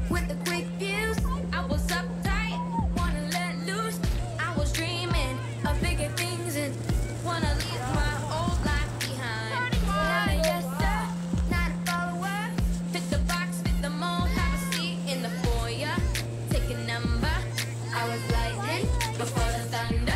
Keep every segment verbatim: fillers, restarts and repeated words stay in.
with the quick views. I was uptight, wanna let loose. I was dreaming of bigger things and wanna leave my old life behind. Not a yes sir, not a follower. Fit the box, fit the mold, have a seat in the foyer. Take a number. I was lightning before the thunder.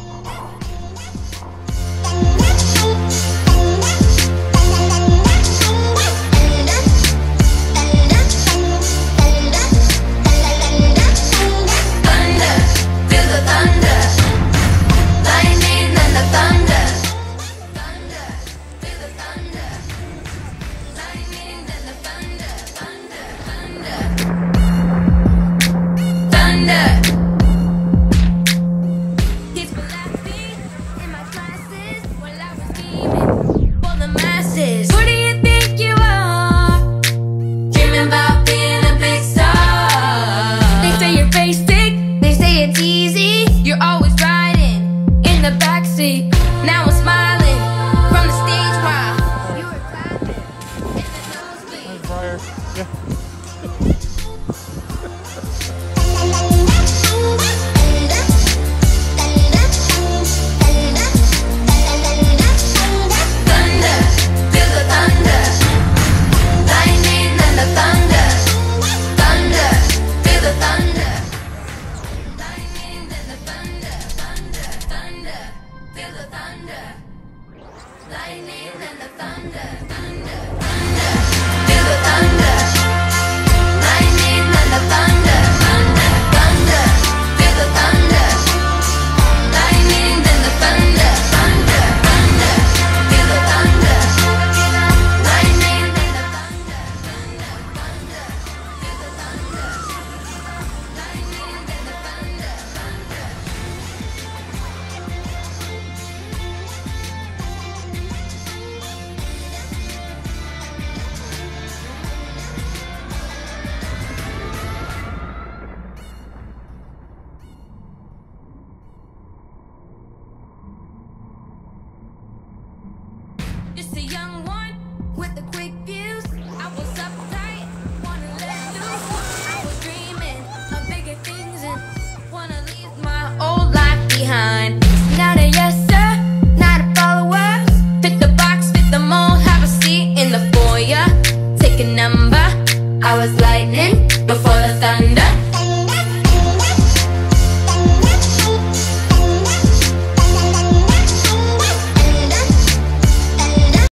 Who do you think you are? Dreaming about being a big star. They say you're basic, they say it's easy. You're always riding in the backseat. Now I'm smiling from the stage while you were clapping in the nosebleed. Hi, Briar. Yeah.